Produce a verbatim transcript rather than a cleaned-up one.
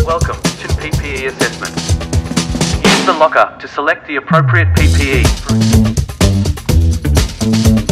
Welcome to P P E assessment. Use the locker to select the appropriate P P E.